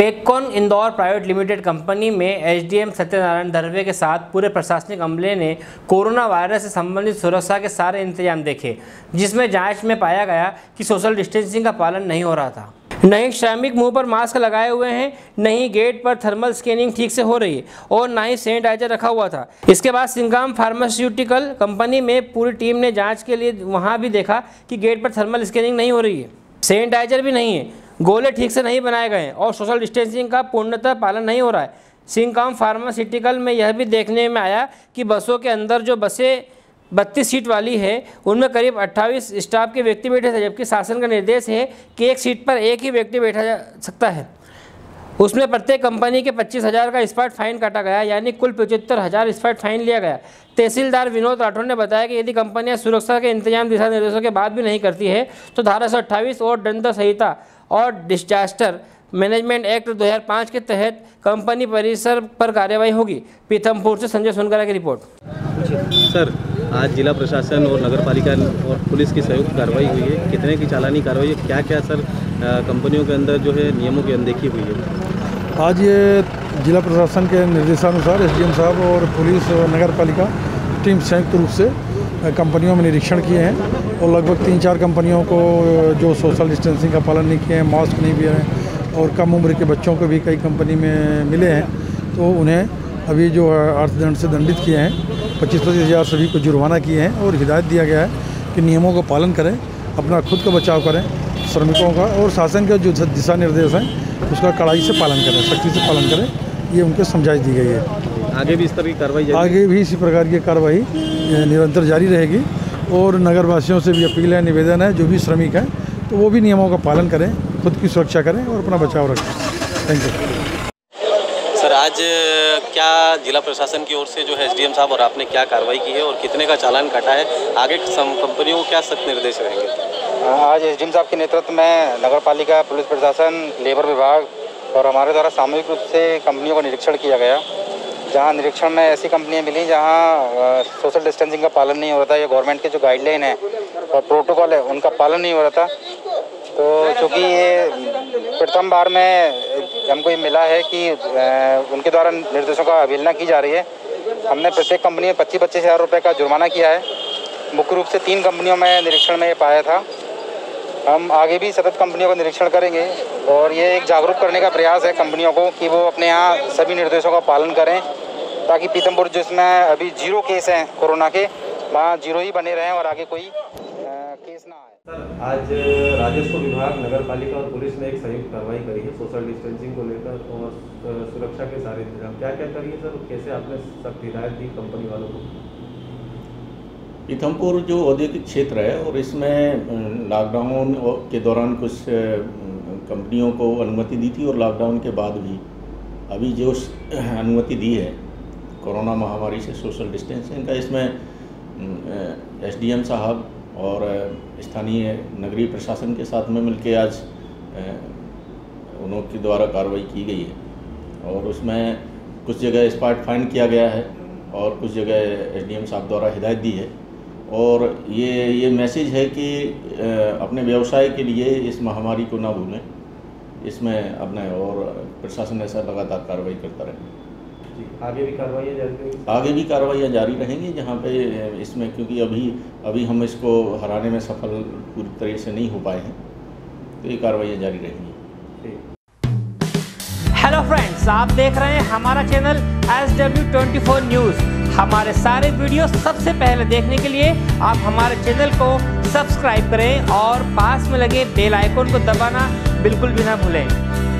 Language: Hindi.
टेक्कॉन इंदौर प्राइवेट लिमिटेड कंपनी में एसडीएम सत्यनारायण दर्वे के साथ पूरे प्रशासनिक अमले ने कोरोना वायरस से संबंधित सुरक्षा के सारे इंतजाम देखे, जिसमें जांच में पाया गया कि सोशल डिस्टेंसिंग का पालन नहीं हो रहा था। नहीं श्रमिक मुंह पर मास्क लगाए हुए हैं, नहीं गेट पर थर्मल स्कैनिंग ठीक से हो रही है और ना ही सैनिटाइजर रखा हुआ था। इसके बाद सिंगाम फार्मास्यूटिकल कंपनी में पूरी टीम ने जाँच के लिए वहाँ भी देखा कि गेट पर थर्मल स्कैनिंग नहीं हो रही है, सैनिटाइजर भी नहीं है, गोले ठीक से नहीं बनाए गए हैं और सोशल डिस्टेंसिंग का पूर्णतः पालन नहीं हो रहा है। सिंगाम फार्मास्यूटिकल में यह भी देखने में आया कि बसों के अंदर जो बसें 32 सीट वाली है उनमें करीब 28 स्टाफ के व्यक्ति बैठे थे, जबकि शासन का निर्देश है कि एक सीट पर एक ही व्यक्ति बैठा जा सकता है। उसमें प्रत्येक कंपनी के 25,000 का स्पॉट फाइन काटा गया, यानी कुल 75,000 स्पॉट फाइन लिया गया। तहसीलदार विनोद राठौर ने बताया कि यदि कंपनियां सुरक्षा के इंतजाम दिशा निर्देशों के बाद भी नहीं करती है तो धारा 128 और दंड संहिता और डिजास्टर मैनेजमेंट एक्ट 2005 के तहत कंपनी परिसर पर कार्रवाई होगी। पीथमपुर से संजय सोनकरा की रिपोर्ट। सर, आज जिला प्रशासन और नगर पालिका और पुलिस की संयुक्त कार्रवाई हुई है, कितने की चालानी कार्रवाई है, क्या क्या सर कंपनियों के अंदर जो है नियमों की अनदेखी हुई है? आज ये जिला प्रशासन के निर्देशानुसार एसडीएम साहब और पुलिस और नगर पालिका टीम संयुक्त रूप से कंपनियों में निरीक्षण किए हैं और लगभग 3-4 कंपनियों को जो सोशल डिस्टेंसिंग का पालन नहीं किए हैं, मास्क नहीं भी हैं और कम उम्र के बच्चों को भी कई कंपनी में मिले हैं, तो उन्हें अभी जो अर्थदंड से दंडित किए हैं। 25,000 सभी को जुर्माना किए हैं और हिदायत दिया गया है कि नियमों का पालन करें, अपना खुद का बचाव करें, श्रमिकों का और शासन का जो दिशा निर्देश हैं उसका कड़ाई से पालन करें, सख्ती से पालन करें, ये उनको समझाइश दी गई है। आगे भी इस तरह की कार्रवाई आगे भी इसी प्रकार की कार्रवाई निरंतर जारी रहेगी और नगरवासियों से भी अपील है, निवेदन है, जो भी श्रमिक हैं तो वो भी नियमों का पालन करें, खुद की सुरक्षा करें और अपना बचाव रखें। Thank you. सर, आज क्या जिला प्रशासन की ओर से जो है एसडीएम साहब और आपने क्या कार्रवाई की है और कितने का चालान काटा है, आगे कंपनियों को क्या सख्त निर्देश रहेंगे? आज एसडीएम साहब के नेतृत्व में नगर पालिका, पुलिस प्रशासन, लेबर विभाग और हमारे द्वारा सामूहिक रूप से कंपनियों का निरीक्षण किया गया। जहां निरीक्षण में ऐसी कंपनियां मिली जहां सोशल डिस्टेंसिंग का पालन नहीं हो रहा था, या गवर्नमेंट के जो गाइडलाइन है और प्रोटोकॉल है उनका पालन नहीं हो रहा था। तो चूँकि ये प्रथम बार में हमको ये मिला है कि उनके द्वारा निर्देशों का अवहेलना की जा रही है, हमने प्रत्येक कंपनी में 25,000 रुपये का जुर्माना किया है। मुख्य रूप से 3 कंपनियों में निरीक्षण में ये पाया था। हम आगे भी सतत कंपनियों का निरीक्षण करेंगे और ये एक जागरूक करने का प्रयास है कंपनियों को कि वो अपने यहाँ सभी निर्देशों का पालन करें, ताकि पीथमपुर जिसमें अभी 0 केस हैं कोरोना के, वहाँ 0 ही बने रहें और आगे कोई केस ना आए। सर, आज राजस्व विभाग, नगर पालिका और पुलिस ने एक संयुक्त कार्रवाई करी है सोशल डिस्टेंसिंग को लेकर और सुरक्षा के सारे इंतजाम क्या क्या करिए सर, कैसे आपने सख्त हिदायत दी कंपनी वालों को? पीथमपुर जो औद्योगिक क्षेत्र है और इसमें लॉकडाउन के दौरान कुछ कंपनियों को अनुमति दी थी और लॉकडाउन के बाद भी अभी जो अनुमति दी है कोरोना महामारी से सोशल डिस्टेंसिंग का, इसमें एसडीएम साहब और स्थानीय नगरीय प्रशासन के साथ में मिलकर आज उनके द्वारा कार्रवाई की गई है और उसमें कुछ जगह स्पॉट फाइन किया गया है और कुछ जगह एसडीएम साहब द्वारा हिदायत दी है। और ये मैसेज है कि अपने व्यवसाय के लिए इस महामारी को ना भूलें, इसमें अपने और प्रशासन ऐसा लगातार कार्रवाई करता रहे। आगे भी कार्रवाइयाँ जारी रहेंगी? आगे भी कार्रवाइयाँ जारी रहेंगी, जहाँ पे इसमें क्योंकि अभी हम इसको हराने में सफल पूरी तरह से नहीं हो पाए हैं, तो ये कार्रवाइयाँ जारी रहेंगी। हेलो फ्रेंड्स, आप देख रहे हैं हमारा चैनल SW24 न्यूज़। हमारे सारे वीडियो सबसे पहले देखने के लिए आप हमारे चैनल को सब्सक्राइब करें और पास में लगे बेल आइकन को दबाना बिल्कुल भी ना भूलें।